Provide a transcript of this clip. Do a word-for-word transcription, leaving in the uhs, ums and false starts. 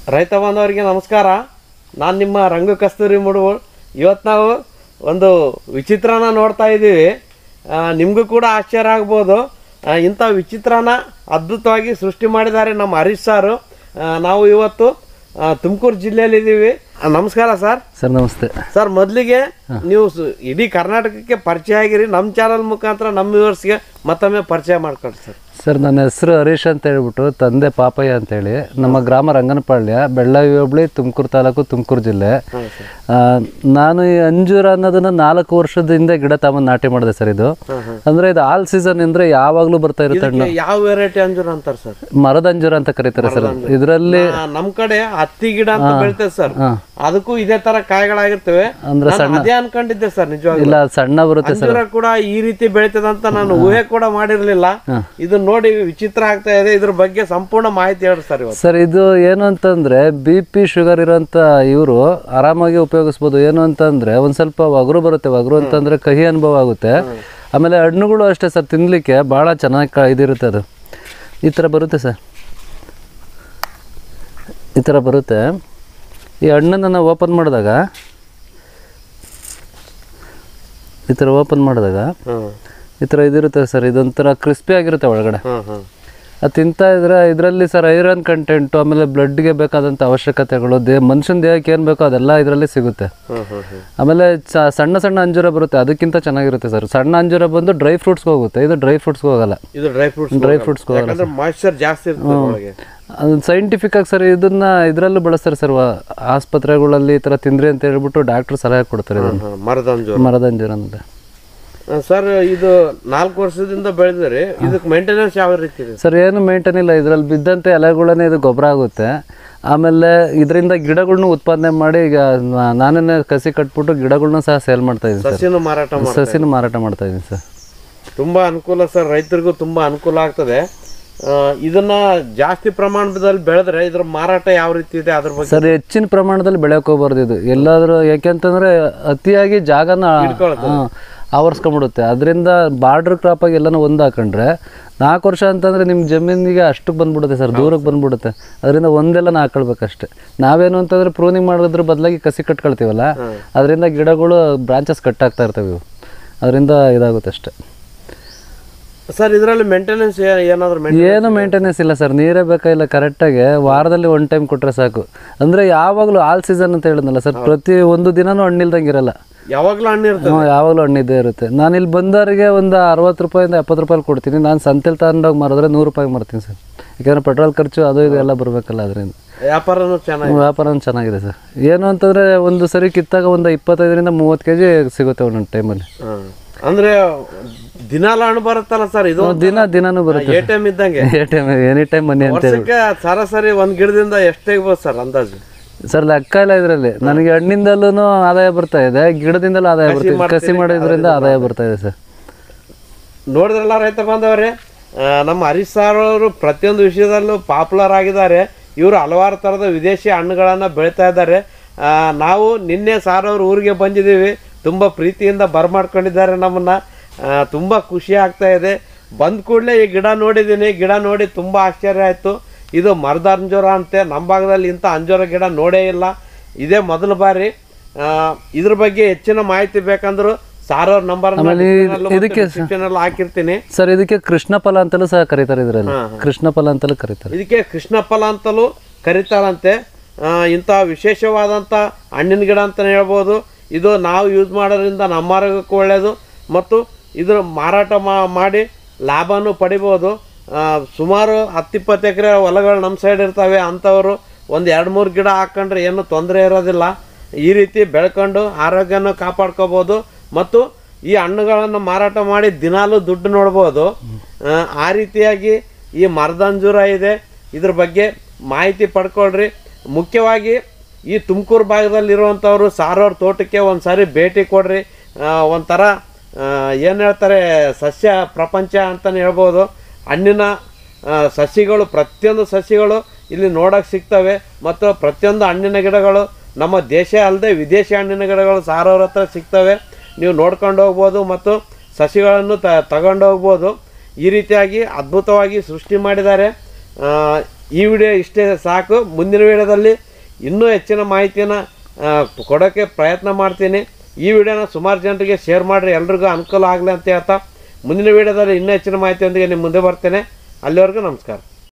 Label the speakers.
Speaker 1: ರೈತ ಬಾಂಧವರಿಗೆ ನಮಸ್ಕಾರ. ನಾನು ನಿಮ್ಮ ರಂಗು ಕಸ್ತೂರಿ ಮುಡುವಳು. ಇವತ್ತು ನಾವು ಒಂದು ವಿಚಿತ್ರನ ನೋಡ್ತಾ ಇದ್ದೀವಿ. ನಿಮಗೂ ಕೂಡ ಆಶ್ಚರ್ಯ ಆಗ್ಬೋದು. ಇಂಥ ವಿಚಿತ್ರನ ಅದ್ಭುತವಾಗಿ ಸೃಷ್ಟಿ ಮಾಡಿದ್ದಾರೆ ನಮ್ಮ ಹರೀಶ್ ಸಾರು. ನಾವು ಇವತ್ತು ತುಮಕೂರು ಜಿಲ್ಲೆಯಲ್ಲಿದ್ದೀವಿ. ನಮಸ್ಕಾರ ಸರ್.
Speaker 2: ಸರ್ ನಮಸ್ತೆ
Speaker 1: ಸರ್. ಮೊದಲಿಗೆ ನೀವು ಇಡೀ ಕರ್ನಾಟಕಕ್ಕೆ ಪರಿಚಯ ಆಗಿರಿ. ನಮ್ಮ ಚಾನಲ್ ಮುಖಾಂತರ ನಮ್ಮ ವ್ಯೂವರ್ಸ್ಗೆ ಮತ್ತೊಮ್ಮೆ ಪರಿಚಯ ಮಾಡ್ಕೊಡಿ ಸರ್.
Speaker 2: ಸರ್ ನನ್ನ ಹೆಸರು ಹರೀಶ್ ಅಂತ ಹೇಳ್ಬಿಟ್ಟು, ತಂದೆ ಪಾಪಯ್ಯ ಅಂತೇಳಿ. ನಮ್ಮ ಗ್ರಾಮ ರಂಗನಪಾಳ್ಯ, ಬೆಳ್ಳಾವಿ ಹೋಬಳಿ, ತುಮಕೂರು ತಾಲೂಕು, ತುಮಕೂರು ಜಿಲ್ಲೆ. ನಾನು ಈ ಅಂಜೂರ ಅನ್ನೋದನ್ನ ನಾಲ್ಕು ವರ್ಷದಿಂದ ಗಿಡ ತಗೊಂಡು ನಾಟಿ ಮಾಡಿದೆ ಸರ್. ಇದು ಅಂದ್ರೆ ಇದು ಆಲ್ ಸೀಸನ್ ಅಂದ್ರೆ ಯಾವಾಗ್ಲೂ ಬರ್ತಾ ಇರುತ್ತೆ ಹಣ್ಣು.
Speaker 1: ಯಾವ ವೆರೈಟಿ ಅಂಜೂರ ಅಂತಾರೆ ಸರ್?
Speaker 2: ಮರದ ಅಂಜೂರ ಅಂತ ಕರೀತಾರೆ ಸರ್. ಇದರಲ್ಲಿ
Speaker 1: ನಮ್ ಕಡೆ ಹತ್ತಿ ಗಿಡ ಅಂತ ಬೆಳಿತೇವೆ ಸರ್. ಅದಕ್ಕೂ ಇದೇ ತರ ಕಾಯಿಗಳಾಗಿರ್ತವೆ. ಅಂದ್ರೆ ಸಣ್ಣ ಅದೇ ಅನ್ಕೊಂಡಿದ್ದೆ ಸರ್. ನಿಜವಾಗ್ಲೂ ಇಲ್ಲ, ಸಣ್ಣ ಬರುತ್ತೆ ಸರ್. ಕೂಡ ಈ ರೀತಿ ಬೆಳಿತದ ಅಂತ ನಾನು ಊಹೆ ಕೂಡ ಮಾಡಿರ್ಲಿಲ್ಲ. ಇದು ನೋಡಿ ವಿಚಿತ್ರ ಆಗ್ತಾ ಇದೆ. ಇದ್ರ ಬಗ್ಗೆ ಸಂಪೂರ್ಣ ಮಾಹಿತಿ ಹೇಳಿ ಸರ್.
Speaker 2: ಸರ್ ಇದು ಏನು ಅಂತಂದ್ರೆ ಬಿ ಪಿ ಶುಗರ್ ಇರೋಂತ ಇವರು ಆರಾಮಾಗಿ ಉಪಯೋಗಿಸ್ಬೋದು. ಏನು ಅಂತಂದ್ರೆ ಒಂದ್ ಸ್ವಲ್ಪ ಒಗರು ಬರುತ್ತೆ. ಒಗರು ಅಂತಂದ್ರೆ ಕಹಿ ಅನುಭವ ಆಗುತ್ತೆ. ಆಮೇಲೆ ಹಣ್ಣುಗಳು ಅಷ್ಟೇ ಸರ್, ತಿನ್ಲಿಕ್ಕೆ ಬಹಳ ಚೆನ್ನಾಗಿ ಇದಿರುತ್ತೆ. ಅದು ಈ ತರ ಬರುತ್ತೆ ಸರ್. ಈ ತರ ಬರುತ್ತೆ. ಈ ಹಣ್ಣನ್ನು ನಾವು ಓಪನ್ ಮಾಡಿದಾಗ ಈ ಥರ ಓಪನ್ ಮಾಡಿದಾಗ ಈ ಥರ ಇದಿರುತ್ತೆ ಸರ್. ಇದೊಂಥರ ಕ್ರಿಸ್ಪಿ ಆಗಿರುತ್ತೆ ಒಳಗಡೆ. ಅದು ತಿಂತಾ ಇದ್ರೆ ಇದರಲ್ಲಿ ಸರ್ ಐರನ್ ಕಂಟೆಂಟು, ಆಮೇಲೆ ಬ್ಲಡ್ಗೆ ಬೇಕಾದಂಥ ಅವಶ್ಯಕತೆಗಳು, ದೇ ಮನುಷ್ಯನ ದೇಹಕ್ಕೆ ಏನು ಬೇಕೋ ಅದೆಲ್ಲ ಇದರಲ್ಲಿ ಸಿಗುತ್ತೆ. ಆಮೇಲೆ ಸಣ್ಣ ಸಣ್ಣ ಅಂಜೂರ ಬರುತ್ತೆ, ಅದಕ್ಕಿಂತ ಚೆನ್ನಾಗಿರುತ್ತೆ ಸರ್. ಸಣ್ಣ ಅಂಜೂರ ಬಂದು ಡ್ರೈ ಫ್ರೂಟ್ಸ್ಗೆ ಹೋಗುತ್ತೆ, ಇದು ಡ್ರೈ ಫ್ರೂಟ್ಸ್ಗೆ ಹೋಗಲ್ಲ.
Speaker 1: ಇದು ಡ್ರೈ ಫ್ರೂಟ್ಸ್
Speaker 2: ಡ್ರೈ ಫ್ರೂಟ್ಸ್ಗೆ ಹೋಗಲ್ಲ.
Speaker 1: ಮಾಯಿಶ್ಚರ್ ಜಾಸ್ತಿ ಇರುತ್ತೆ.
Speaker 2: ಅದು ಸೈಂಟಿಫಿಕ್ ಆಗಿ ಸರ್ ಇದನ್ನ ಇದರಲ್ಲೂ ಬಳಸ್ತಾರೆ ಸರ್. ಆಸ್ಪತ್ರೆಗಳಲ್ಲಿ ಈ ಥರ ತಿಂದ್ರಿ ಅಂತ ಹೇಳ್ಬಿಟ್ಟು ಡಾಕ್ಟ್ರು ಸಲಹೆ ಕೊಡ್ತಾರೆ. ಇದನ್ನು
Speaker 1: ಮರದ ಅಂಜೂರ
Speaker 2: ಮರದ ಅಂಜೂರ ಅಂತ
Speaker 1: ಸರ್. ಇದು ನಾಲ್ಕು ವರ್ಷದಿಂದ ಬೆಳೆದ್ರೆ ಇದಕ್ಕೆ ಮೇಂಟೆನೆನ್ಸ್ ಯಾವ ರೀತಿ ಇದೆ
Speaker 2: ಸರ್? ಏನು ಮೇಂಟೈನ್ ಇಲ್ಲ. ಇದರಲ್ಲಿ ಬಿದ್ದಂತೆ ಎಲೆಗಳನ್ನೇ ಇದು ಗೊಬ್ಬರ ಆಗುತ್ತೆ. ಆಮೇಲೆ ಇದರಿಂದ ಗಿಡಗಳನ್ನೂ ಉತ್ಪಾದನೆ ಮಾಡಿ ಈಗ ನಾನೇ ಕಸಿ ಕಟ್ಬಿಟ್ಟು ಗಿಡಗಳನ್ನೂ ಸಹ ಸೇಲ್ ಮಾಡ್ತಾ ಇದ್ದೀನಿ ಸರ್.
Speaker 1: ಸಸಿನೂ ಮಾರಾಟ
Speaker 2: ಸಸಿನೂ ಮಾರಾಟ ಮಾಡ್ತಾ ಇದ್ದೀನಿ ಸರ್.
Speaker 1: ತುಂಬಾ ಅನುಕೂಲ ಸರ್, ರೈತರಿಗೂ ತುಂಬಾ ಅನುಕೂಲ ಆಗ್ತದೆ. ಇದನ್ನ ಜಾಸ್ತಿ ಪ್ರಮಾಣದಲ್ಲಿ ಬೆಳೆದ್ರೆ ಇದ್ರ ಮಾರಾಟ ಯಾವ ರೀತಿ ಇದೆ ಅದ್ರ ಬಗ್ಗೆ
Speaker 2: ಸರ್? ಹೆಚ್ಚಿನ ಪ್ರಮಾಣದಲ್ಲಿ ಬೆಳೆಯೋಕೆ ಹೋಗ್ಬಾರ್ದು ಇದು ಎಲ್ಲಾದ್ರೂ. ಯಾಕೆಂತಂದ್ರೆ ಅತಿಯಾಗಿ ಜಾಗನ ಆವರಿಸ್ಕೊಂಡ್ಬಿಡುತ್ತೆ. ಅದರಿಂದ ಬಾರ್ಡರ್ ಕ್ರಾಪ್ ಆಗಿ ಎಲ್ಲನೂ ಒಂದು ಹಾಕೊಂಡ್ರೆ ನಾಲ್ಕು ವರ್ಷ ಅಂತಂದರೆ ನಿಮ್ಮ ಜಮೀನಿಗೆ ಅಷ್ಟಕ್ಕೆ ಬಂದ್ಬಿಡುತ್ತೆ ಸರ್, ದೂರಕ್ಕೆ ಬಂದ್ಬಿಡುತ್ತೆ. ಅದರಿಂದ ಒಂದೆಲ್ಲ ಹಾಕೊಳ್ಬೇಕಷ್ಟೇ. ನಾವೇನು ಅಂತಂದರೆ ಪ್ರೂನಿಂಗ್ ಮಾಡೋದ್ರ ಬದಲಾಗಿ ಕಸಿ ಕಟ್ಕೊಳ್ತೀವಲ್ಲ, ಅದರಿಂದ ಗಿಡಗಳು ಬ್ರಾಂಚಸ್ ಕಟ್ ಆಗ್ತಾ ಇರ್ತವೆ. ಇವು ಅದರಿಂದ ಇದಾಗುತ್ತೆ ಅಷ್ಟೇ
Speaker 1: ಸರ್. ಇದರಲ್ಲಿ ಮೇಂಟೆನೆನ್ಸ್ ಏನಾದರೂ
Speaker 2: ಏನು ಮೇಂಟೆನೆನ್ಸ್ ಇಲ್ಲ ಸರ್. ನೀರೇ ಬೇಕಾಗಿಲ್ಲ. ಕರೆಕ್ಟಾಗಿ ವಾರದಲ್ಲಿ ಒನ್ ಟೈಮ್ ಕೊಟ್ಟರೆ ಸಾಕು. ಅಂದರೆ ಯಾವಾಗಲೂ ಆಲ್ ಸೀಸನ್ ಅಂತ ಹೇಳಿದ್ನಲ್ಲ ಸರ್, ಪ್ರತಿ ಒಂದು ದಿನನೂ ಹಣ್ಣಿಲ್ದಂಗೆ ಇರಲ್ಲ.
Speaker 1: ಯಾವಾಗಲೂ ಹಣ್ಣು ಇರುತ್ತೆ.
Speaker 2: ಹ್ಞೂ, ಯಾವಾಗಲೂ ಹಣ್ಣಿದ್ದೇ ಇರುತ್ತೆ. ನಾನು ಇಲ್ಲಿ ಬಂದವರಿಗೆ ಒಂದು ಅರವತ್ತು ರೂಪಾಯಿಂದ ಎಪ್ಪತ್ತು ರೂಪಾಯಿ ಕೊಡ್ತೀನಿ. ನಾನು ಸಂತೆಲಿ ತಗೊಂಡೋಗಿ ಮಾರಿದ್ರೆ ನೂರು ರೂಪಾಯಿ ಮಾರ್ತೀನಿ ಸರ್. ಯಾಕಂದರೆ ಪೆಟ್ರೋಲ್ ಖರ್ಚು ಅದು ಇದು ಎಲ್ಲ ಬರಬೇಕಲ್ಲ. ಅದರಿಂದ
Speaker 1: ವ್ಯಾಪಾರನೂ ಚೆನ್ನಾಗಿ
Speaker 2: ವ್ಯಾಪಾರನೂ ಚೆನ್ನಾಗಿದೆ ಸರ್. ಏನು ಅಂತಂದರೆ ಒಂದು ಸರಿ ಕಿತ್ತಾಗ ಒಂದು ಇಪ್ಪತ್ತೈದರಿಂದ ಮೂವತ್ತು ಕೆ ಜಿ ಸಿಗುತ್ತೆ ಒಂದೊಂದು ಟೈಮಲ್ಲಿ.
Speaker 1: ಅಂದರೆ ದಿನಾಲ ಹಣ್ಣು ಬರುತ್ತಲ್ಲ ಸರ್? ಇದು
Speaker 2: ದಿನ ದಿನಾನು ಬರುತ್ತೆ.
Speaker 1: ಎ ಟೈಮ್ ಇದ್ದಂಗೆ.
Speaker 2: A time any time money ಅಂತ
Speaker 1: ಸರಾಸರಿ ಒಂದು ಗಿಡದಿಂದ ಎಷ್ಟು ತೆಗಿಬೋದು ಸರ್ ಅಂದಾಜು?
Speaker 2: ಸರ್ ಲೆಕ್ಕ ಇಲ್ಲ ಇದರಲ್ಲಿ. ನನಗೆ ಹಣ್ಣಿಂದಲೂ ಆದಾಯ ಬರ್ತಾ ಇದೆ, ಗಿಡದಿಂದಲೂ ಆದಾಯ ಬರ್ತಾ ಇದೆ, ಕಸಿ ಮಾಡೋದ್ರಿಂದ ಆದಾಯ ಬರ್ತಾ ಇದೆ ಸರ್.
Speaker 1: ನೋಡಿದ್ರಲ್ಲ ರೈತ ಬಾಂಧವರೇ, ನಮ್ಮ ಹರೀಶ್ ಸಾರ್ ಅವರು ಪ್ರತಿಯೊಂದು ವಿಷಯದಲ್ಲೂ ಪಾಪ್ಯುಲರ್ ಆಗಿದ್ದಾರೆ. ಇವರು ಹಲವಾರು ಥರದ ವಿದೇಶಿ ಹಣ್ಣುಗಳನ್ನು ಬೆಳೀತಾ ಇದ್ದಾರೆ. ನಾವು ನಿನ್ನೆ ಸಾರ್ ಅವ್ರ ಊರಿಗೆ ಬಂದಿದ್ದೀವಿ. ತುಂಬ ಪ್ರೀತಿಯಿಂದ ಬರಮಾಡ್ಕೊಂಡಿದ್ದಾರೆ ನಮ್ಮನ್ನು. ತುಂಬ ಖುಷಿ ಆಗ್ತಾ ಇದೆ. ಬಂದ ಕೂಡಲೇ ಈ ಗಿಡ ನೋಡಿದ್ದೀನಿ. ಗಿಡ ನೋಡಿ ತುಂಬ ಆಶ್ಚರ್ಯ ಆಯಿತು. ಇದು ಮರದ ಅಂಜೂರ ಅಂತೆ. ನಮ್ಮ ಭಾಗದಲ್ಲಿ ಇಂಥ ಅಂಜೂರ ಗಿಡ ನೋಡೇ ಇಲ್ಲ, ಇದೇ ಮೊದಲ ಬಾರಿ. ಇದ್ರ ಬಗ್ಗೆ ಹೆಚ್ಚಿನ ಮಾಹಿತಿ ಬೇಕಂದ್ರು ಸಾರ್ ಅವ್ರ ನಂಬರ್ ಹಾಕಿರ್ತೀನಿ
Speaker 2: ಸರ್. ಇದಕ್ಕೆ ಕೃಷ್ಣ ಫಲ ಅಂತಲೂ ಸಹ ಕರೀತಾರೆ. ಇದರಲ್ಲಿ ಕೃಷ್ಣ ಫಲ ಅಂತಲೂ ಕರೀತಾರೆ.
Speaker 1: ಇದಕ್ಕೆ ಕೃಷ್ಣ ಫಲ ಅಂತಲೂ ಕರೀತಾರಂತೆ. ಇಂಥ ವಿಶೇಷವಾದಂಥ ಹಣ್ಣಿನ ಗಿಡ ಅಂತಲೇ ಹೇಳ್ಬೋದು. ಇದು ನಾವು ಯೂಸ್ ಮಾಡೋದ್ರಿಂದ ನಮ್ಮ ಆರೋಗ್ಯಕ್ಕೂ ಒಳ್ಳೆಯದು ಮತ್ತು ಇದ್ರ ಮಾರಾಟ ಮಾಡಿ ಲಾಭನೂ ಪಡಿಬೋದು. ಸುಮಾರು ಹತ್ತಿಪ್ಪತ್ತು ಎಕರೆ ಹೊಲಗಳು ನಮ್ಮ ಸೈಡ್ ಇರ್ತವೆ. ಅಂಥವರು ಒಂದು ಎರಡು ಮೂರು ಗಿಡ ಹಾಕ್ಕೊಂಡ್ರೆ ಏನೂ ತೊಂದರೆ ಇರೋದಿಲ್ಲ. ಈ ರೀತಿ ಬೆಳ್ಕೊಂಡು ಆರೋಗ್ಯನೂ ಕಾಪಾಡ್ಕೋಬೋದು ಮತ್ತು ಈ ಹಣ್ಣುಗಳನ್ನು ಮಾರಾಟ ಮಾಡಿ ದಿನಾಲೂ ದುಡ್ಡು ನೋಡ್ಬೋದು. ಆ ರೀತಿಯಾಗಿ ಈ ಮರದ ಅಂಜೂರ ಇದೆ. ಇದ್ರ ಬಗ್ಗೆ ಮಾಹಿತಿ ಪಡ್ಕೊಳ್ರಿ. ಮುಖ್ಯವಾಗಿ ಈ ತುಮಕೂರು ಭಾಗದಲ್ಲಿರುವಂಥವ್ರು ಸಾರ್ ಅವ್ರ ತೋಟಕ್ಕೆ ಒಂದು ಸಾರಿ ಭೇಟಿ ಕೊಡ್ರಿ. ಒಂಥರ ಏನು ಹೇಳ್ತಾರೆ, ಸಸ್ಯ ಪ್ರಪಂಚ ಅಂತಲೇ ಹೇಳ್ಬೋದು. ಹಣ್ಣಿನ ಸಸಿಗಳು, ಪ್ರತಿಯೊಂದು ಸಸಿಗಳು ಇಲ್ಲಿ ನೋಡೋಕ್ಕೆ ಸಿಗ್ತವೆ ಮತ್ತು ಪ್ರತಿಯೊಂದು ಹಣ್ಣಿನ ಗಿಡಗಳು ನಮ್ಮ ದೇಶ ಅಲ್ಲದೆ ವಿದೇಶಿ ಹಣ್ಣಿನ ಗಿಡಗಳು ಸಾರ್ ಅವ್ರ ಹತ್ರ ಸಿಗ್ತವೆ. ನೀವು ನೋಡ್ಕೊಂಡು ಹೋಗ್ಬೋದು ಮತ್ತು ಸಸಿಗಳನ್ನು ತ ತಗೊಂಡು ಹೋಗ್ಬೋದು. ಈ ರೀತಿಯಾಗಿ ಅದ್ಭುತವಾಗಿ ಸೃಷ್ಟಿ ಮಾಡಿದ್ದಾರೆ. ಈ ವಿಡಿಯೋ ಇಷ್ಟೇ ಸಾಕು. ಮುಂದಿನ ವಿಡಿಯೋದಲ್ಲಿ ಇನ್ನೂ ಹೆಚ್ಚಿನ ಮಾಹಿತಿಯನ್ನು ಕೊಡೋಕ್ಕೆ ಪ್ರಯತ್ನ ಮಾಡ್ತೀನಿ. ಈ ವಿಡಿಯೋನ ಸುಮಾರು ಜನರಿಗೆ ಶೇರ್ ಮಾಡಿರಿ, ಎಲ್ರಿಗೂ ಅನುಕೂಲ ಆಗಲಿ ಅಂತ ಹೇಳ್ತಾ ಮುಂದಿನ ವಿಡಿಯೋದಲ್ಲಿ ಇನ್ನೂ ಹೆಚ್ಚಿನ ಮಾಹಿತಿಯೊಂದಿಗೆ ನಿಮ್ಮ ಮುಂದೆ ಬರ್ತೇನೆ. ಅಲ್ಲಿವರೆಗೂ ನಮಸ್ಕಾರ.